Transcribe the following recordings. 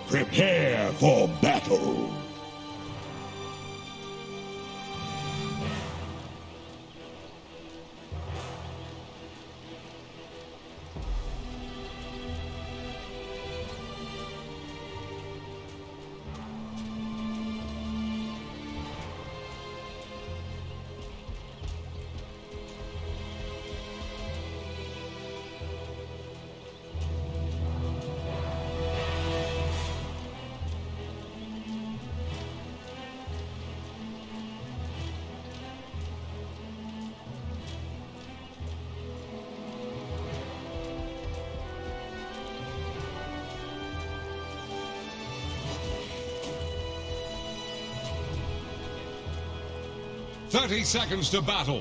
Prepare for battle. "30 seconds to battle."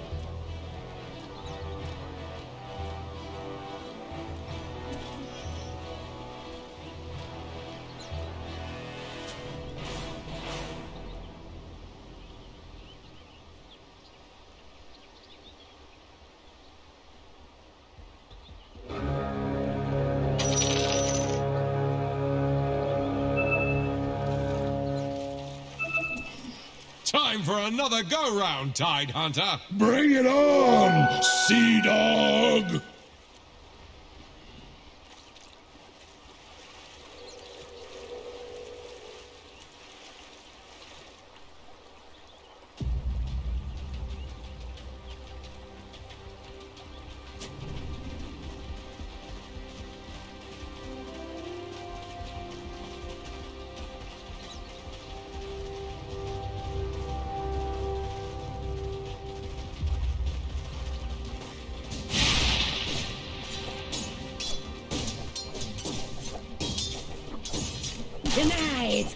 Time for another go-round, Tide Hunter. Bring it on, Sea Dog! Denied!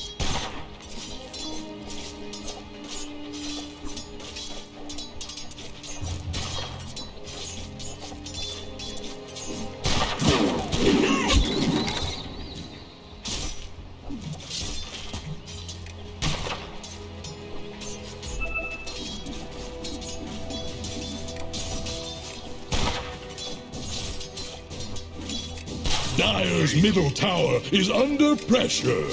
Dire's middle tower is under pressure.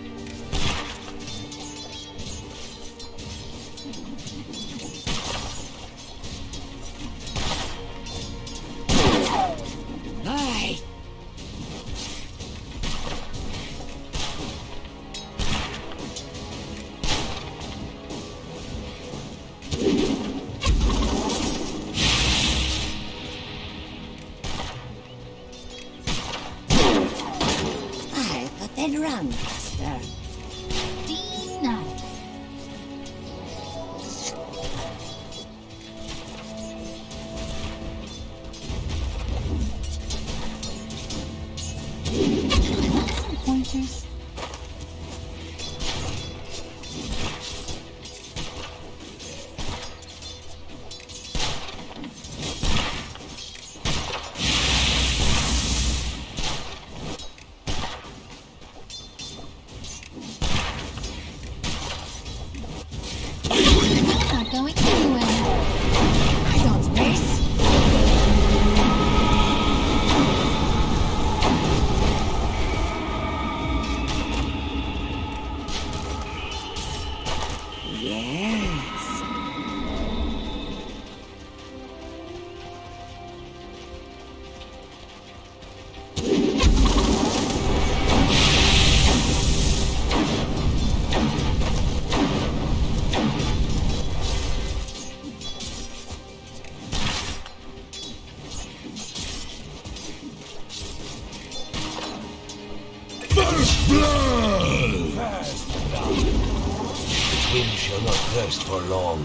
Aye. Then run, Buster. Denied. Some pointers. Not going anywhere. I don't miss. Yes. First blood! The twin shall not thirst for long.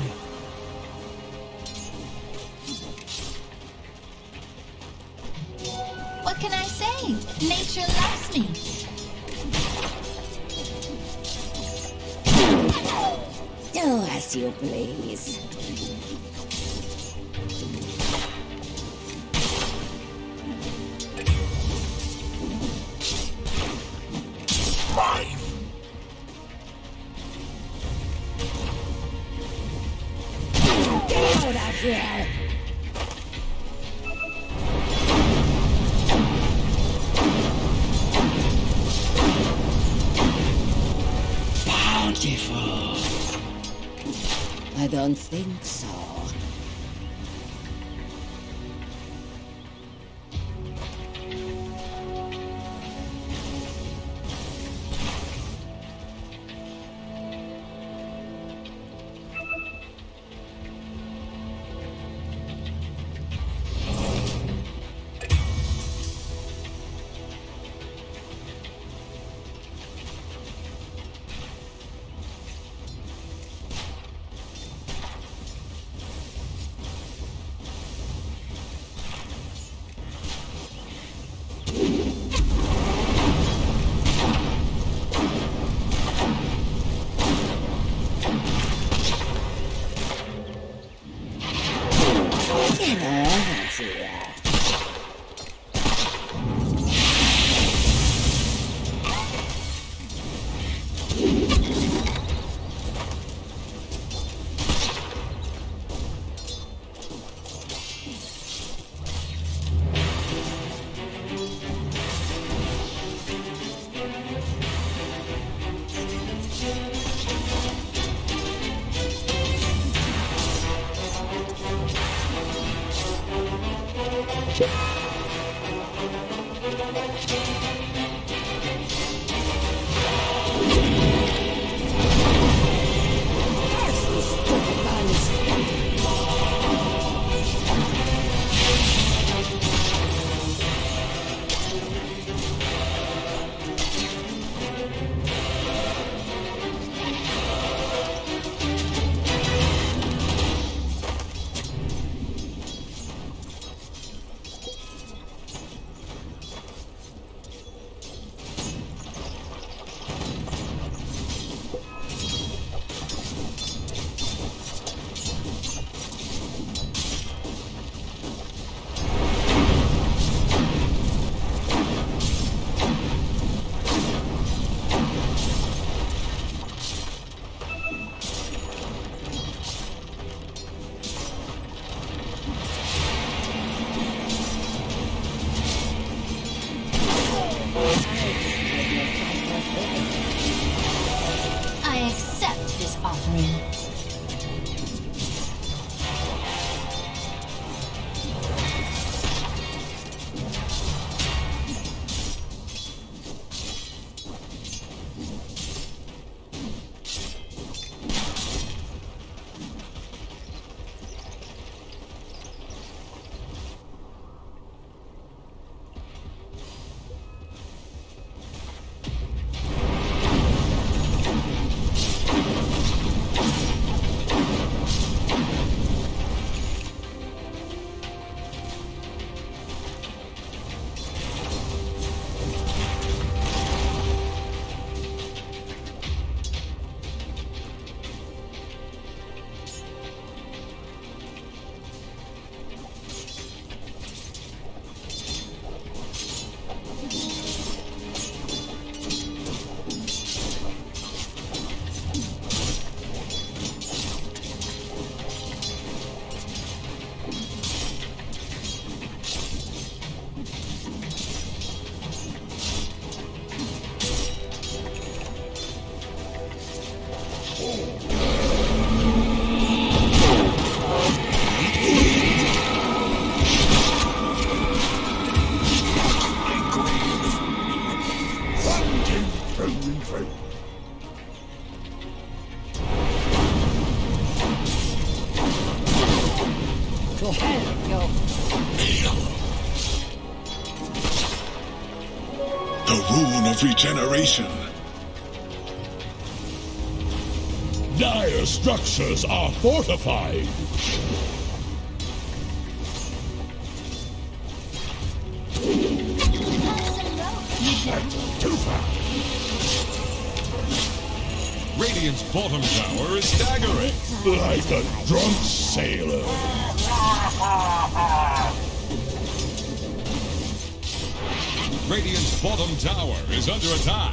What can I say? Nature loves me. Do as you please. Get out of here! Beautiful. I don't think so. Regeneration. Dire structures are fortified. Radiant's bottom tower is staggering. Like a drunk sailor. Radiant's bottom tower is under attack.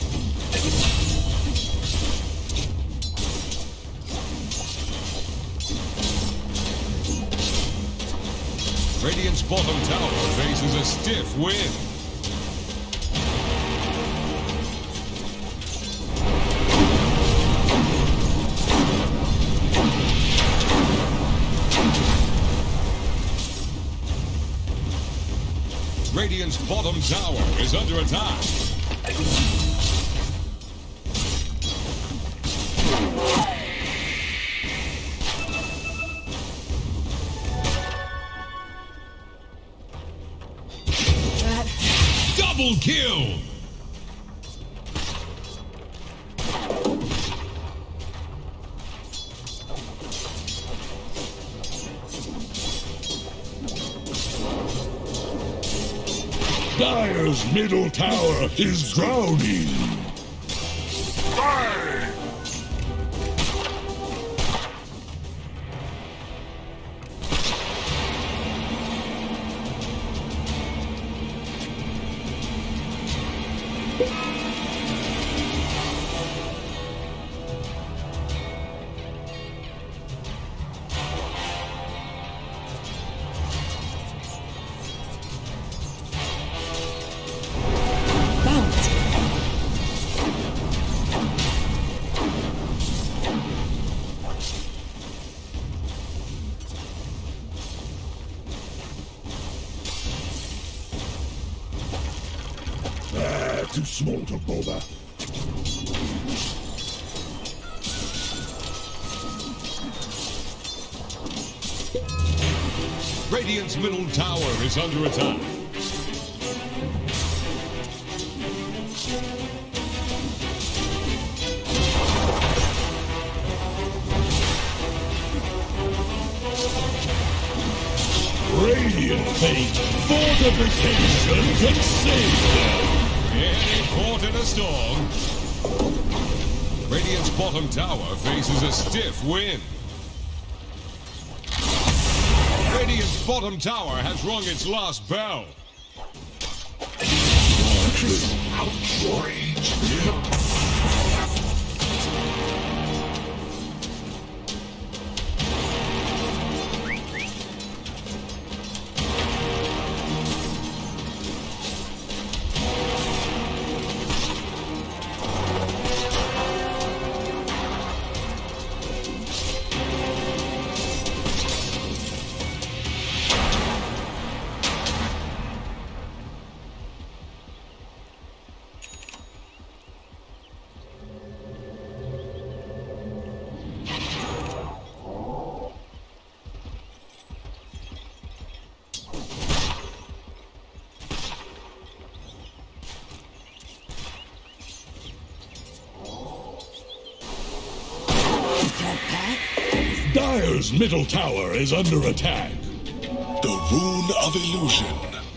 Radiant's bottom tower faces a stiff wind. Radiant's bottom tower is under attack. Double kill! Dire's middle tower is drowning. Too small to bother. Radiant's middle tower is under attack. Radiant fate, fortification can save them. Getting caught in a storm. Radiant's bottom tower faces a stiff wind. Radiant's bottom tower has rung its last bell. Outrage. Dire's middle tower is under attack. The Rune of Illusion.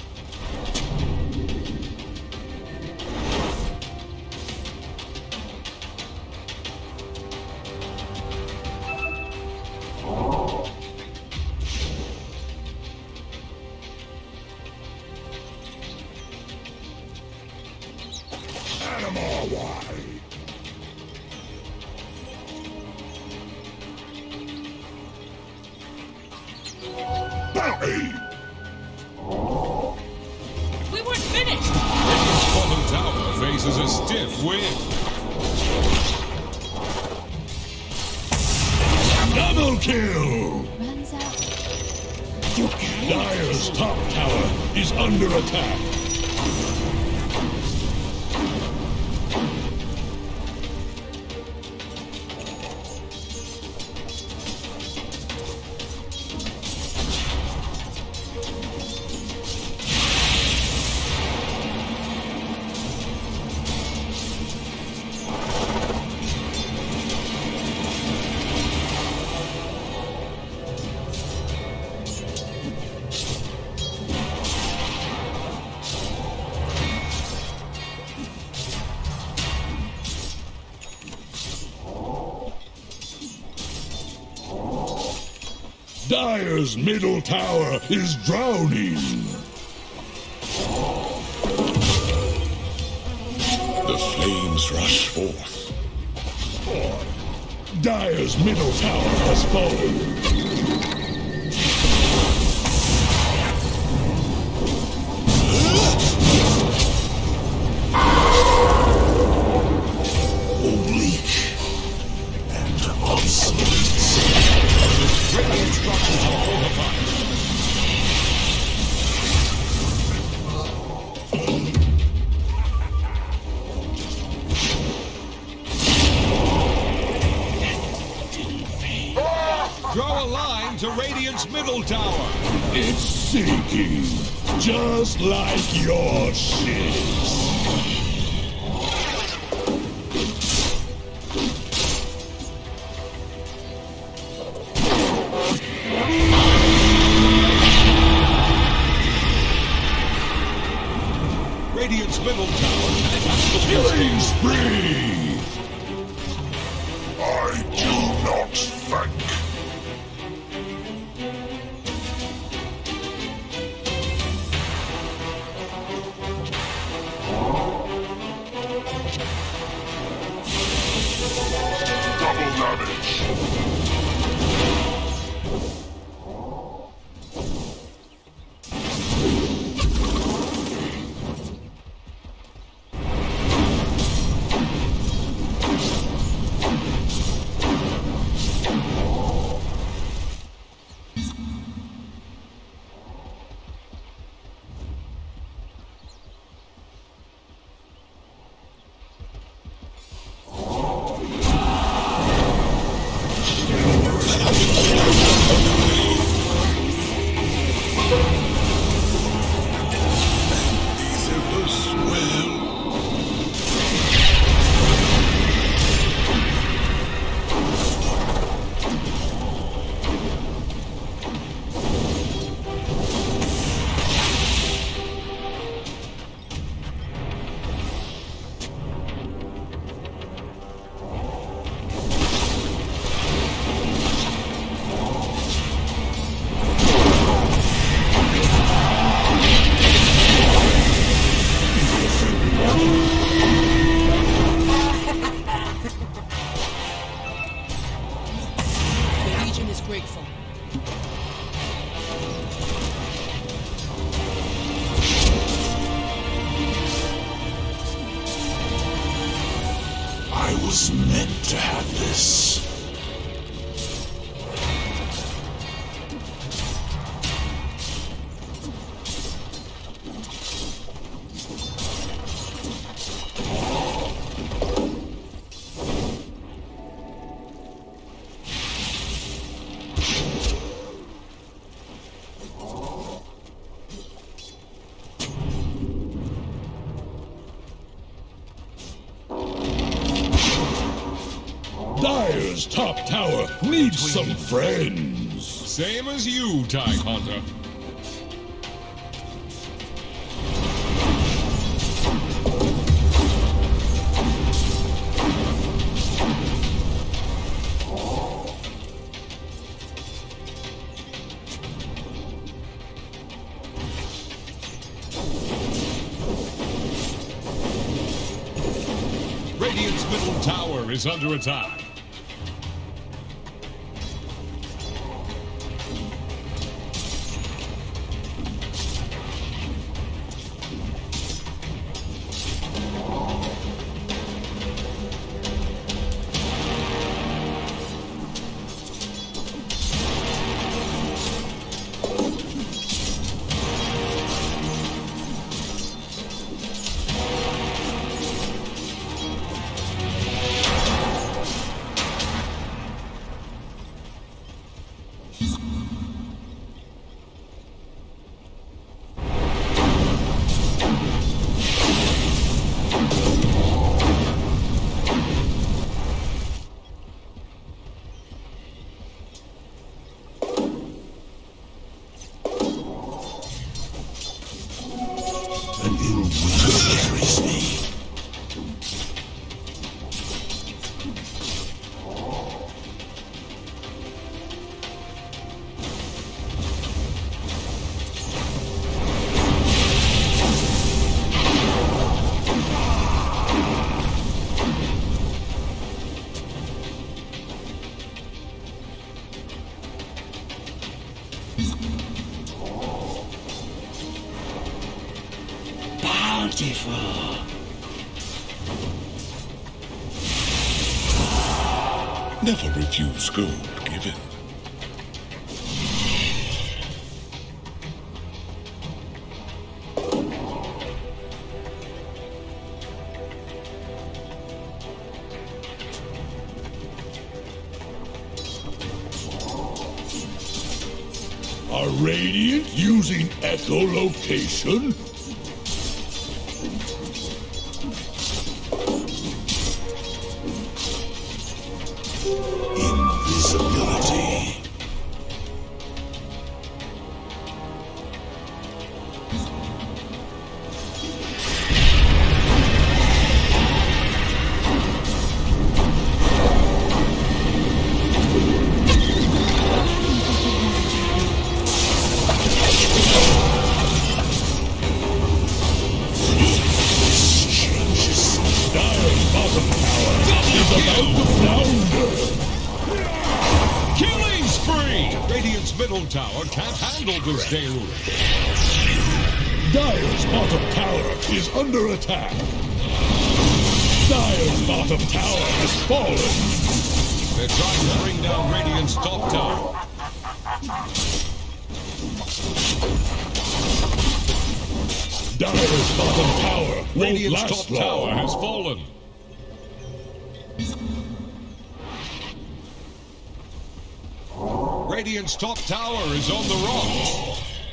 We weren't finished! Radiant's bottom tower faces a stiff wind. Double kill! Runs out. Dire's top tower is under attack. Dire's middle tower is drowning. The flames rush forth. Dire's middle tower has fallen. to Radiant's middle tower. It's sinking, just like your ships. Radiant's middle tower has been Killing spree! I do not thank. Double damage. Grateful. I was meant to have this. Dire's top tower needs some friends. Same as you, TIE Hunter. Radiant's middle tower is under attack. An ill wind carries me. Bountiful. Never refuse gold given. Are Radiant using echolocation? Invisibility. Middle tower can't handle this deluge. Dire's bottom tower is under attack. Dire's bottom tower has fallen. They're trying to bring down Radiant's top tower. Dire's bottom tower won't Radiant's last top long. tower has fallen. Radiant's top tower is on the rocks.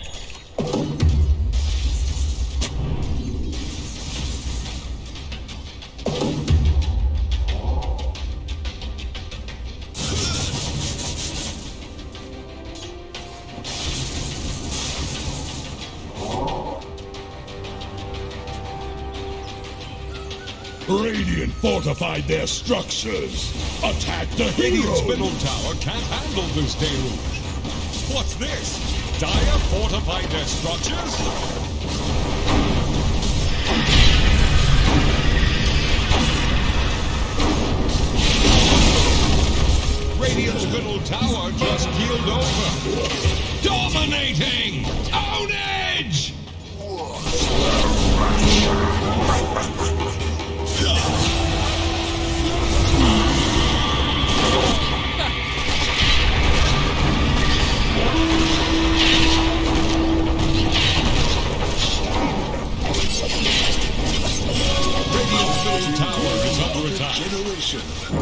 Radiant fortified their structures. Attack the Radiant's hero. middle tower can't handle this deluge. What's this? Dire fortified their structures? Radiant's middle tower just keeled over. Dominating! Own edge! Radiant's middle tower is under attack. Generation.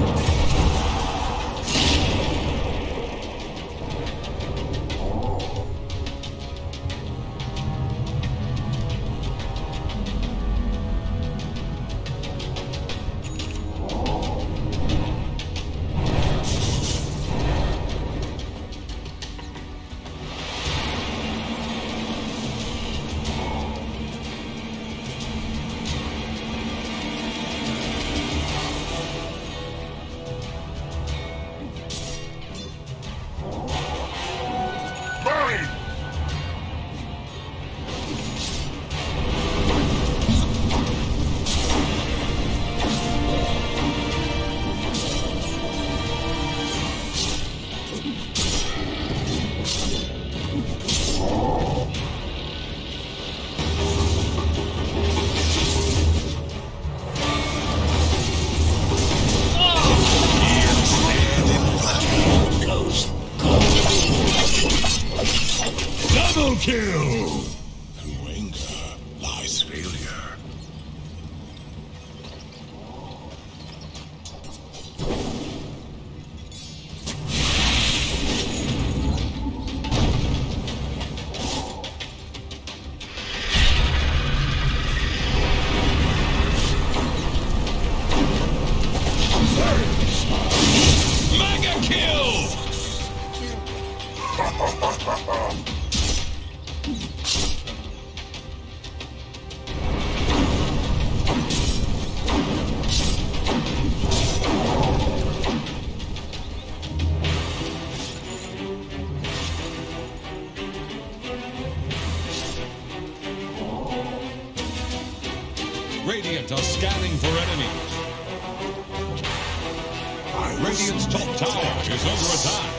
Double kill! Through anger lies failure. Mega kill! Radiant are scanning for enemies. Radiant's top tower is under attack.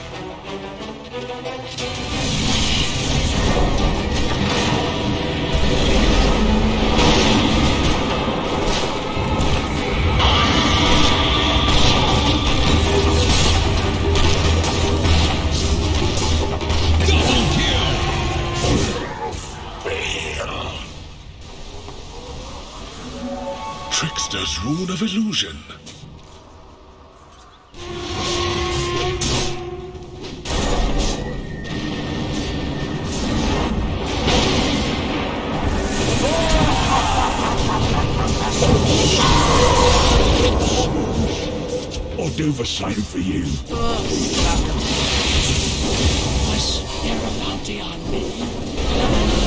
Double kill! Trickster's rune of illusion. do the same for you. Was there a bounty on me?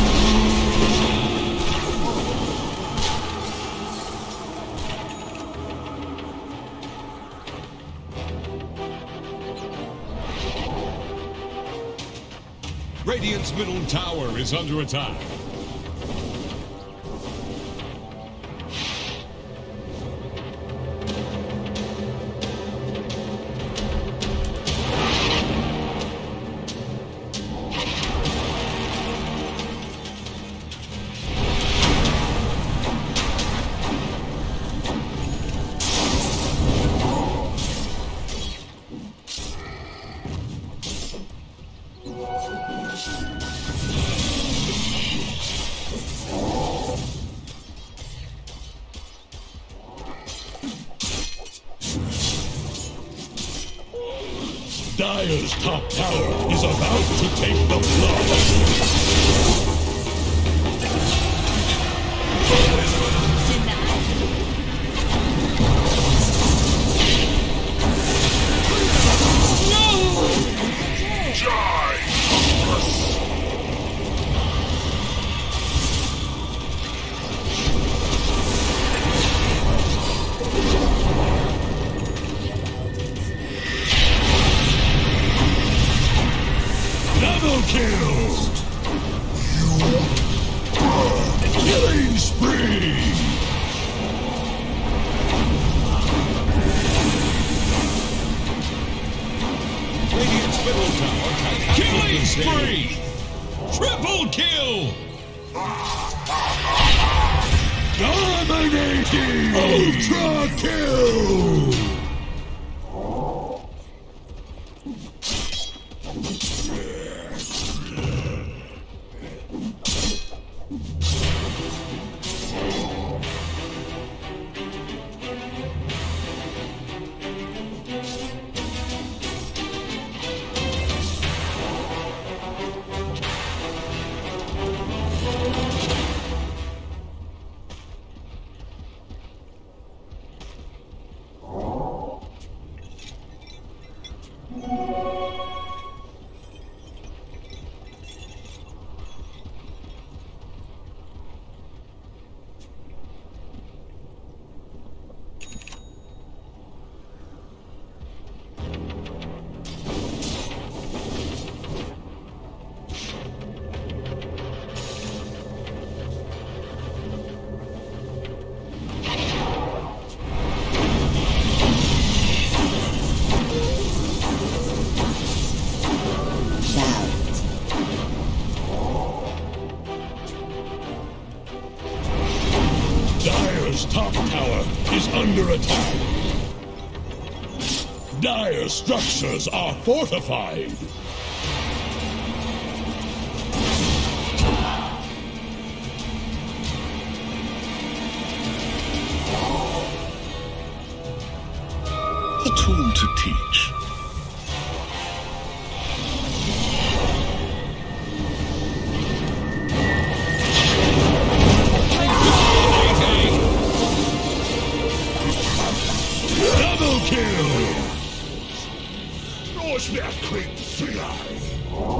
Radiant's middle tower is under attack. Dire's top tower is about to take the flood. Double kill! Killing spree! Radiant's middle tower has killing spree! Triple kill! Dominating! Ultra kill! Dire's top tower is under attack. Dire structures are fortified. A tool to teach. Double kill! Los mehr klingt vielleicht.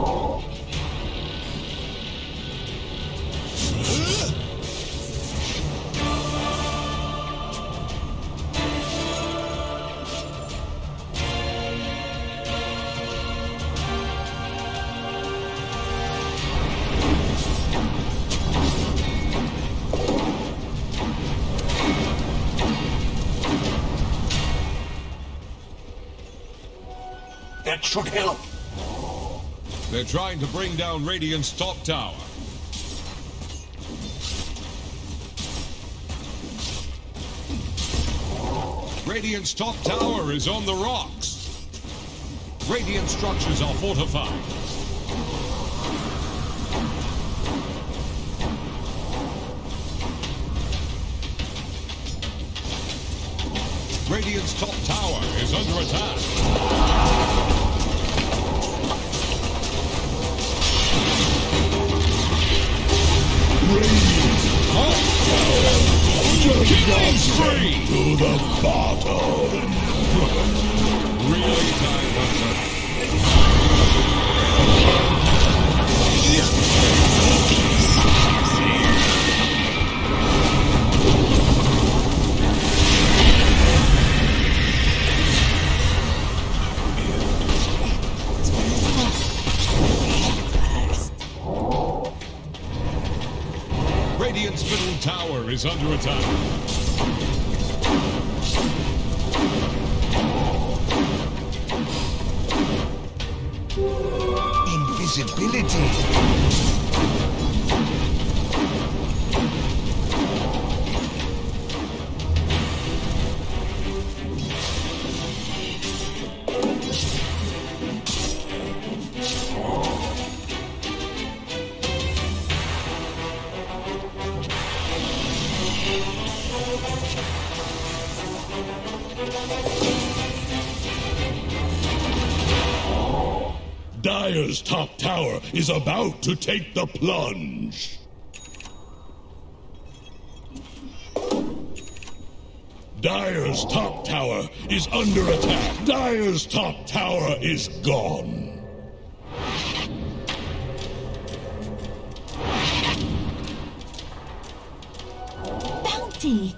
That should help. They're trying to bring down Radiant's top tower. Radiant's top tower is on the rocks. Radiant structures are fortified. Radiant's top tower is under attack. Killing spree! To the bottom! is under attack. Invisibility. Dire's top tower is about to take the plunge. Dire's top tower is under attack. Dire's top tower is gone. Bounty.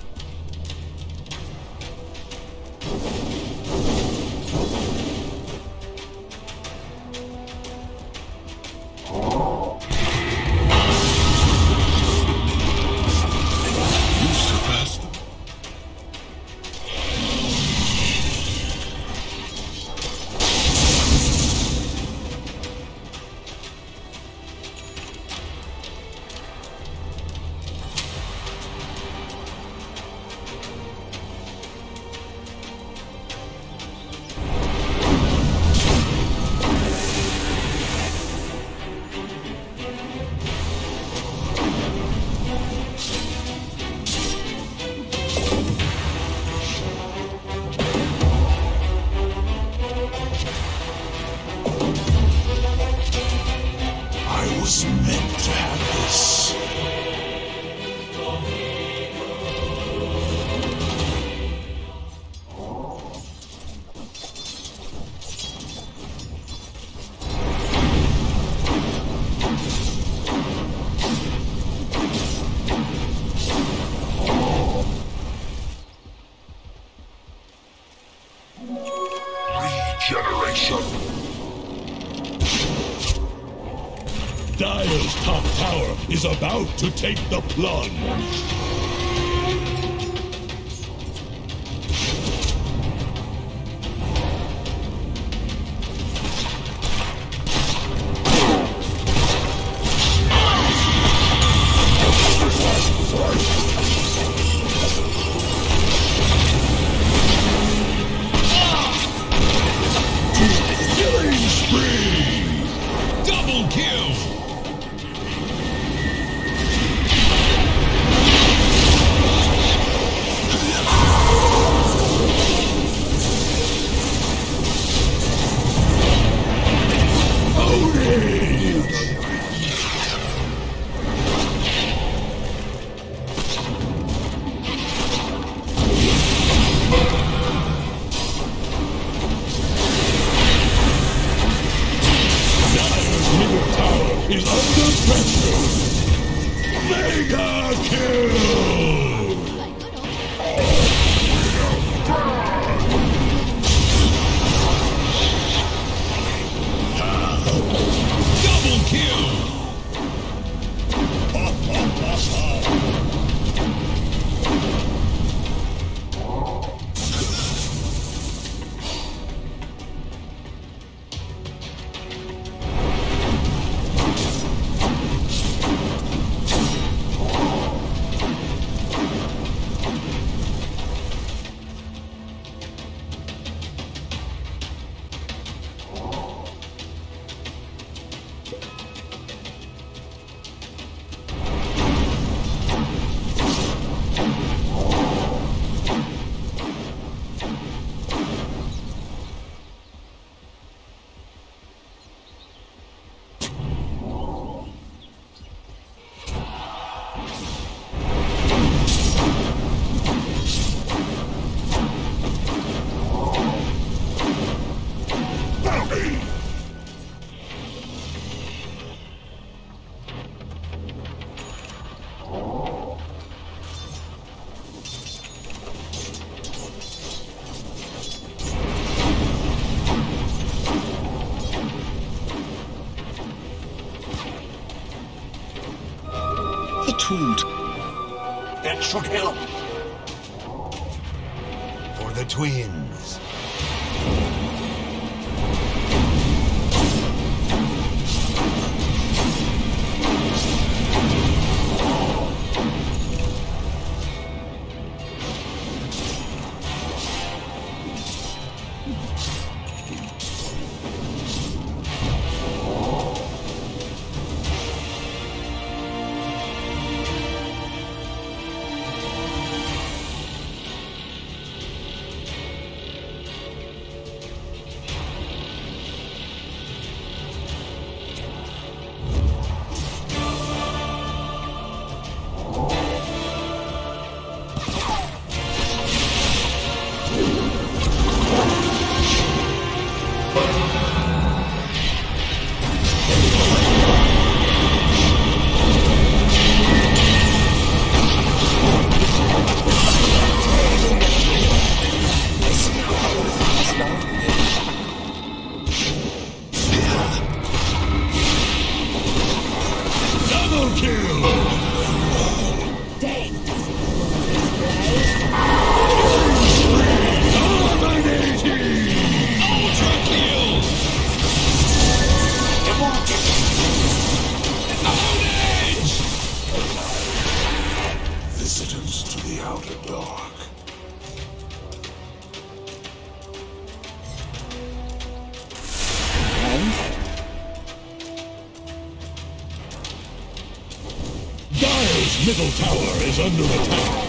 You surpassed them. I was meant to have this. Regeneration. Dire's top tower is about to take the plunge. Killing spree! Double kill! Is under pressure. Mega kill! Double kill! A tool to extra kill. For the twins. Visitors to the Outer Dark. Dire's middle tower is under attack.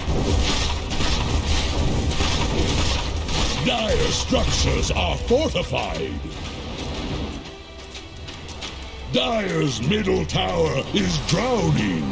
Dire structures are fortified. Dire's middle tower is drowning.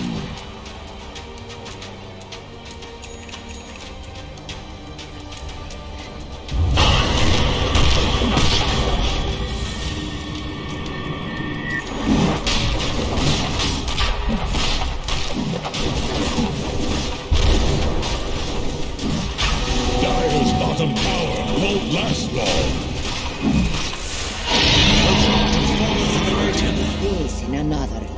Dire's bottom tower won't last long. This in another life.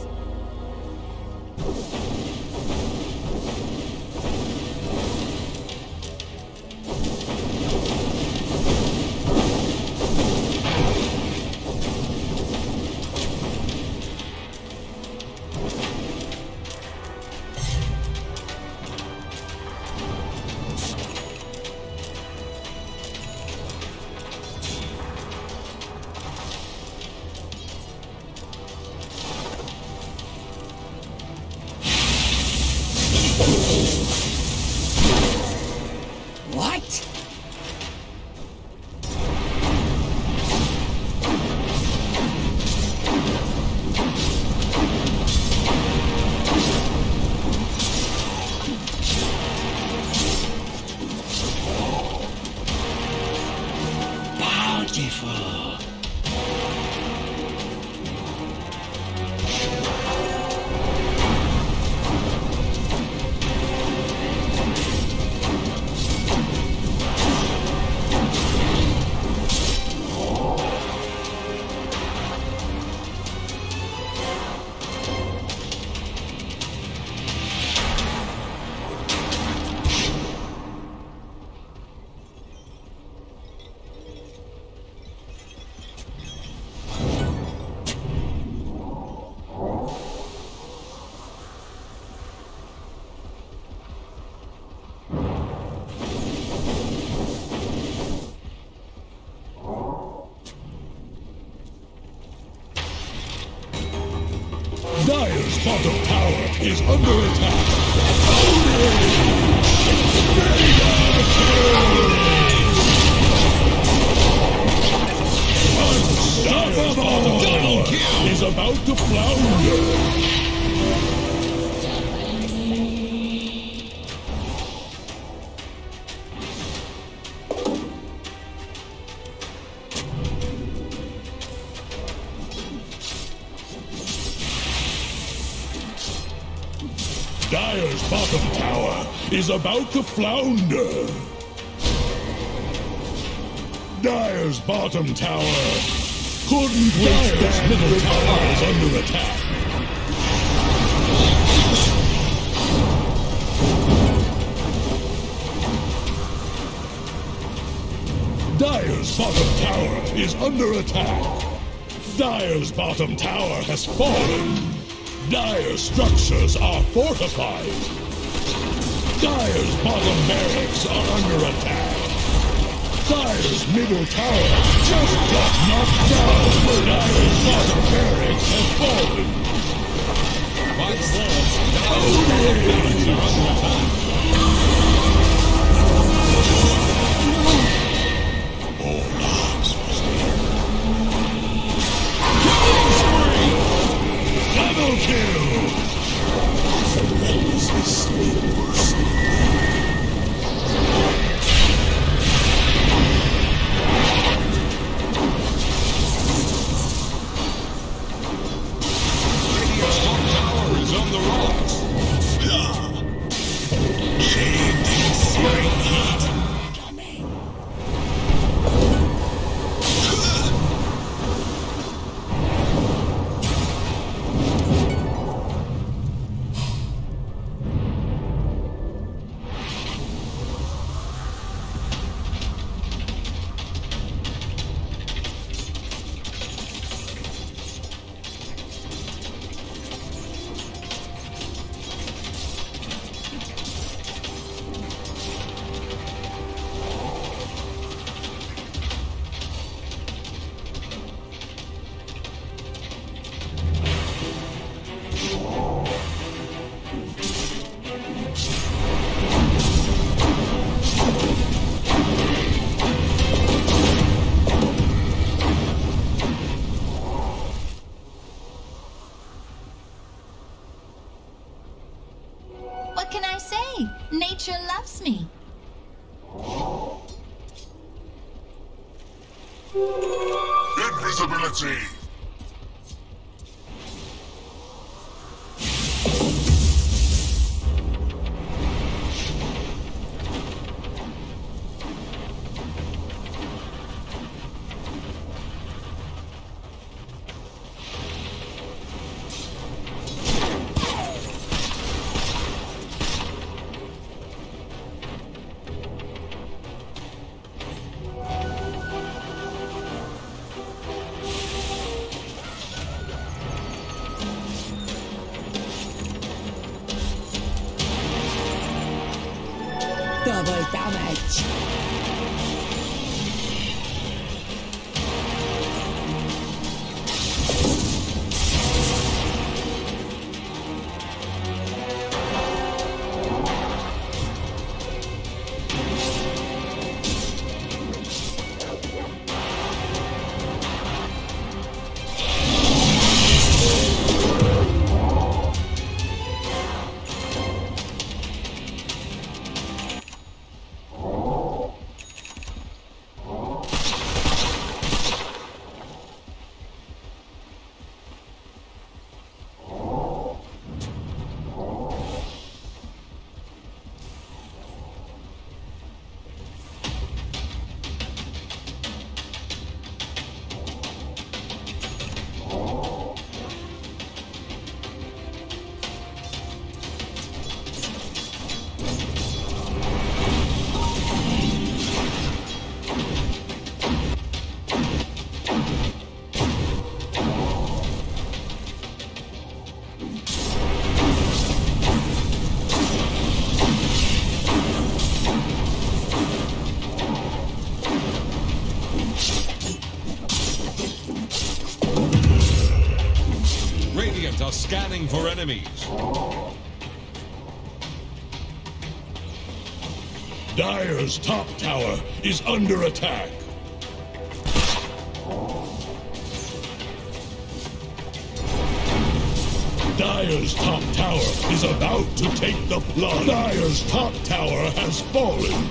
What? Bountiful. Dire's bottom tower is under attack. Dire's bottom tower is about to flounder. Dire's bottom tower is about to flounder. Dire's bottom tower couldn't withstand. Dire's middle tower is under attack. Dire's bottom tower is under attack. Dire's bottom tower has fallen. Dire's structures are fortified. Dire's bottom barracks are under attack. Dire's middle tower just got knocked down. Dire's bottom barracks have fallen. By the walls, Dire's bottom barracks are under attack. All lives must end. Double kill! Is this worse? Radiant's top tower is on the rocks. Shaved in searing heat. Coming. What can I say? Nature loves me. Invisibility. Double damage. Radiant are scanning for enemies. Dire's top tower is under attack. Dire's top tower is about to take the plunge. Dire's top tower has fallen.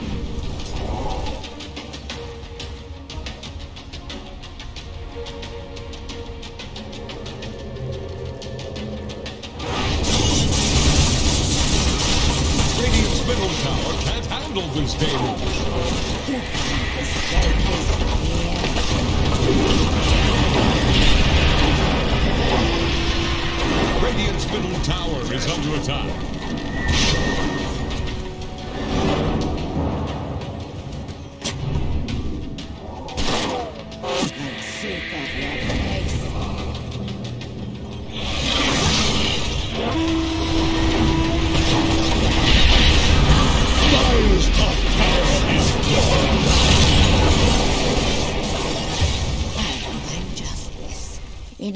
Radiant's middle tower can't handle this deluge. Radiant's middle tower is under attack.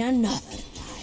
another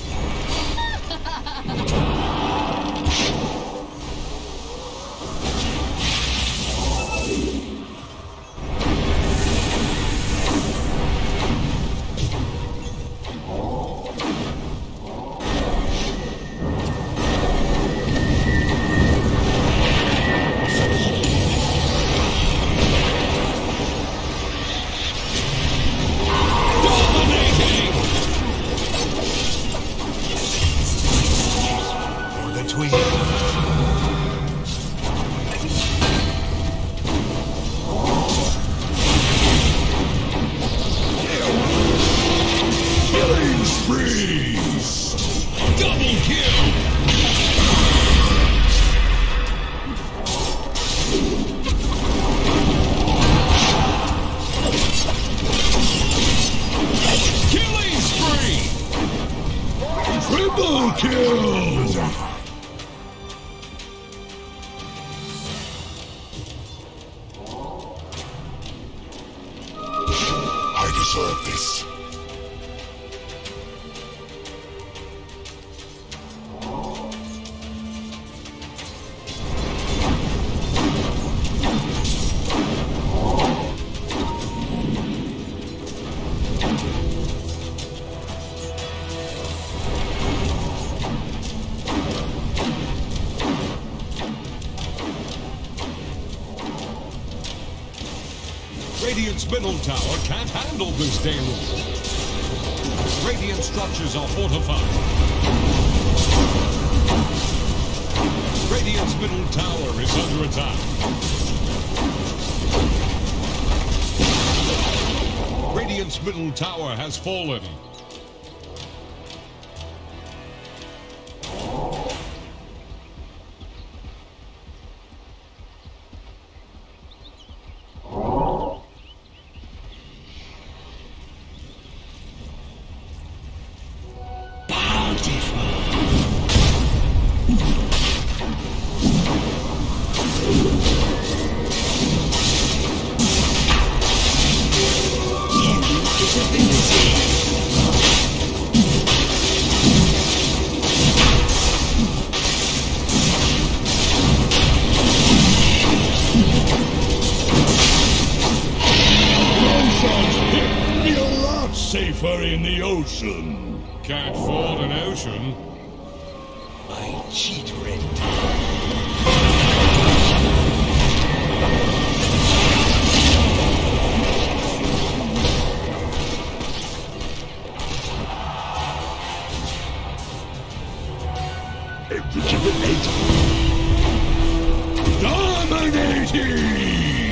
Triple kill! I deserve this. Radiant's middle tower can't handle this deluge. Radiant structures are fortified. Radiant's middle tower is under attack. Radiant's middle tower has fallen. Safer in the ocean. Can't ford an ocean. My cheat red. Dominating!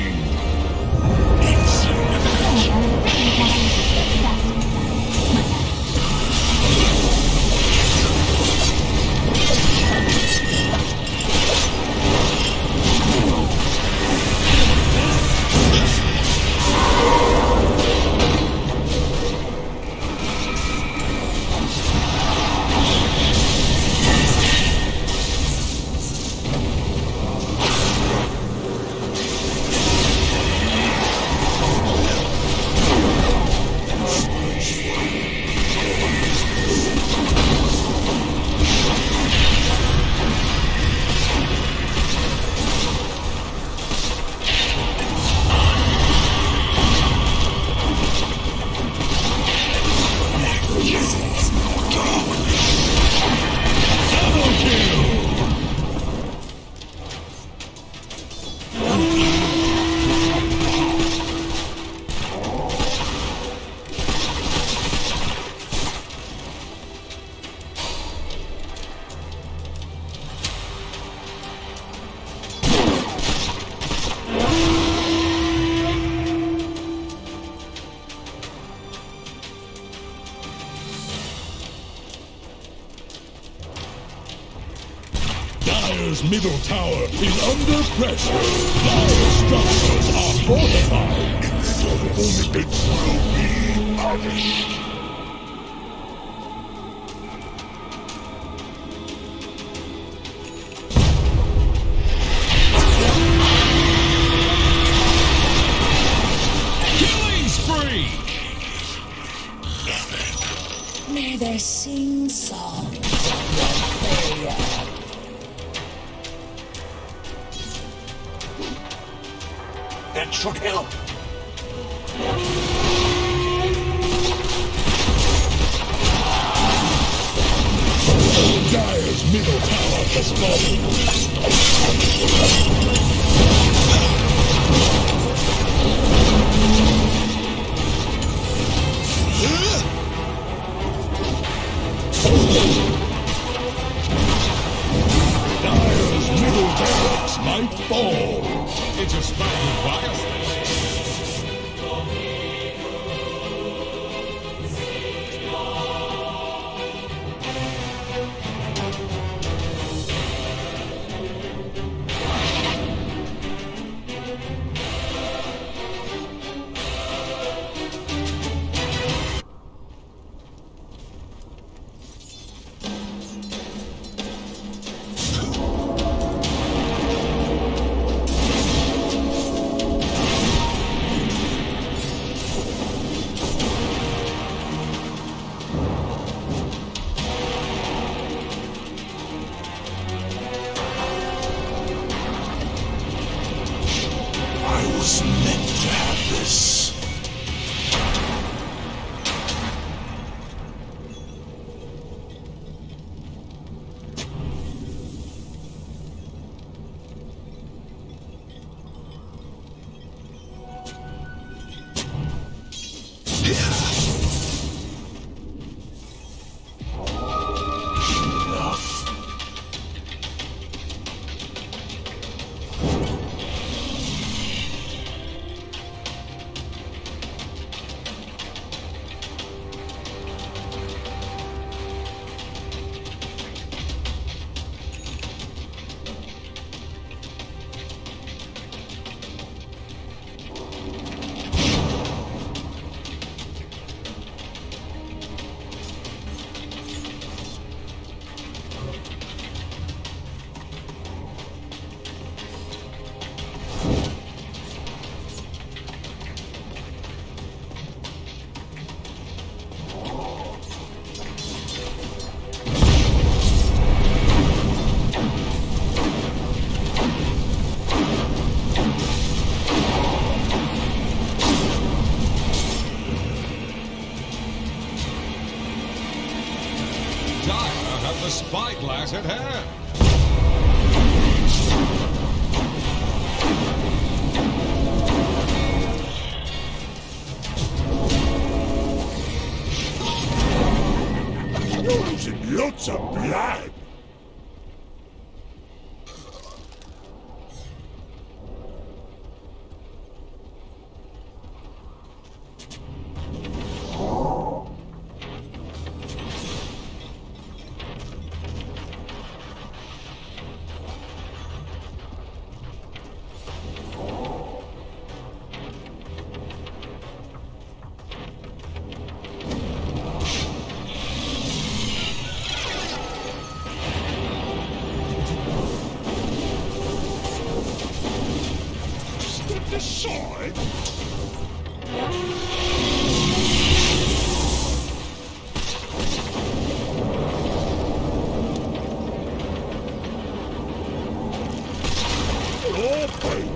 Dire's middle tower is under pressure. Dire structures are fortified. It will be punished. May their That should help. Dire's middle tower has fallen. Dire's middle barracks might fall. It's a spouted biosphere. I was meant to have this. Enough. Dire have the spyglass at hand. You're losing lots of blood. Step aside. Open.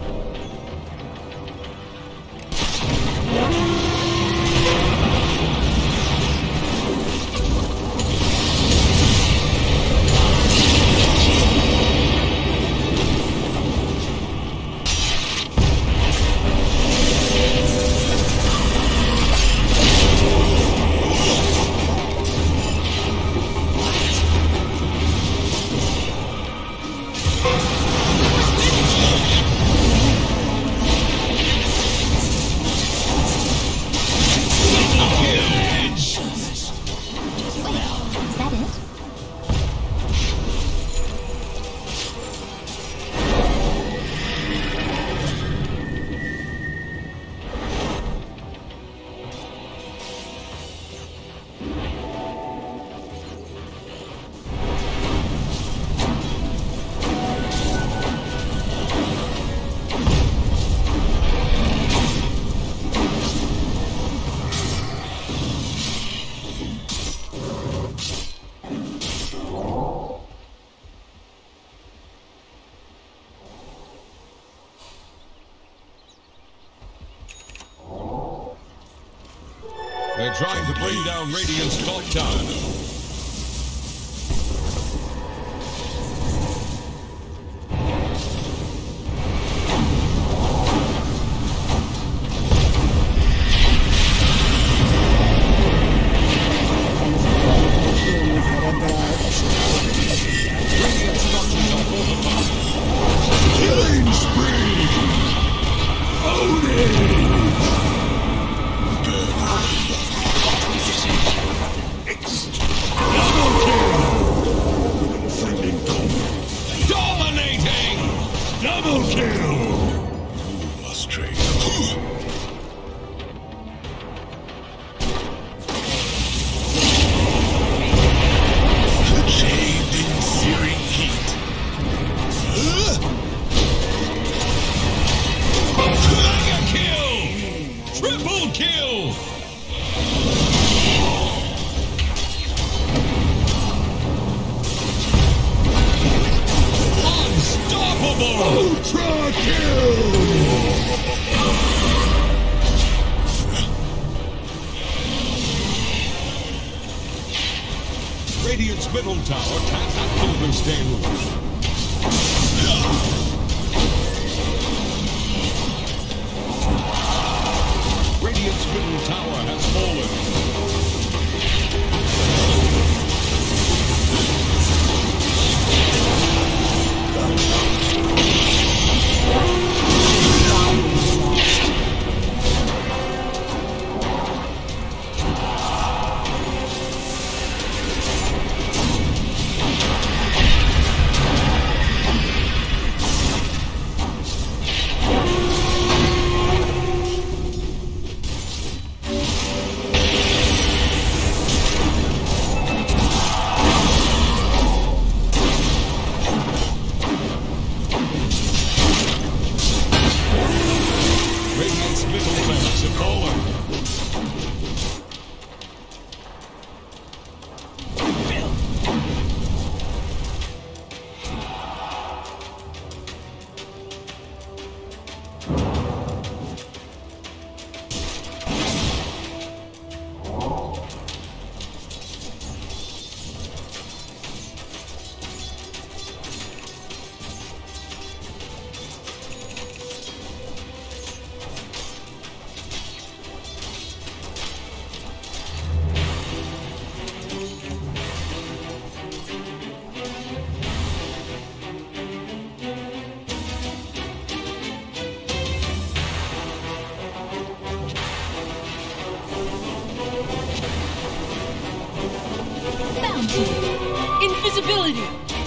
They're trying to bring down Radiant's top tower. Radiant structures are fortified. Killing spree! Own Dominating! Double kill! Frustrate. Shaved in searing heat. Mega kill! Triple kill! Unstoppable! Ultra kill! Radiant's middle tower can't handle this deluge. Radiant's middle tower has fallen. Radiant's middle barracks have fallen. Bounty. Invisibility!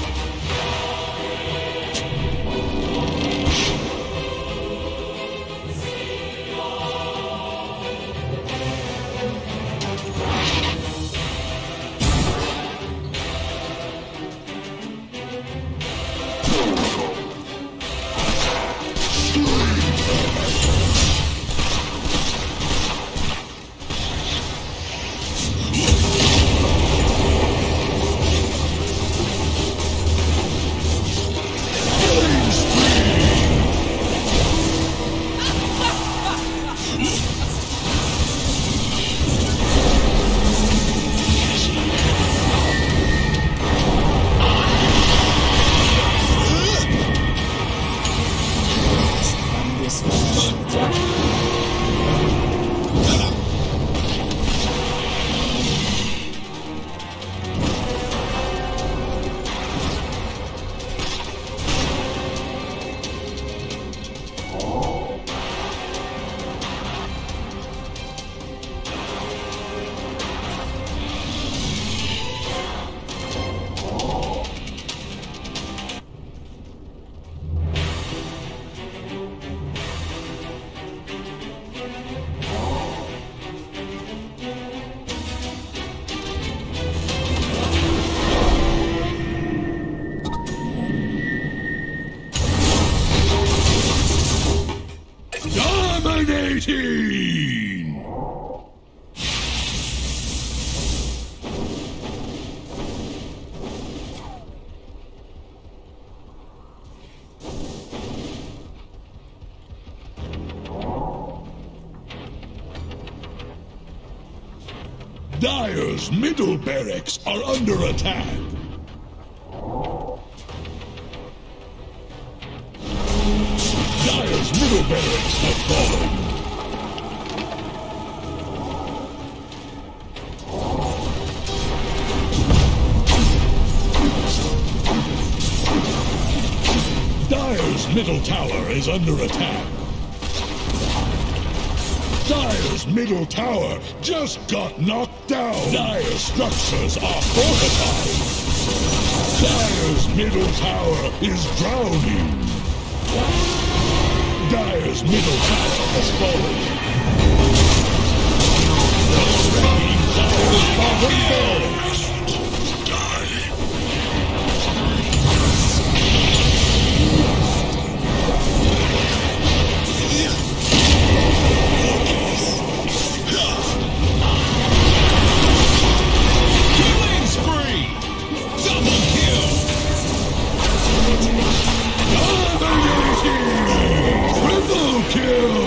Dominating! Dire's middle barracks are under attack. Dire's middle barracks have fallen. Dire's middle tower is under attack. Dire's middle tower just got knocked down. Dire's structures are fortified. Dire's middle tower is drowning. Dire's middle tower has fallen. Dire's bottom barracks. Triple kill!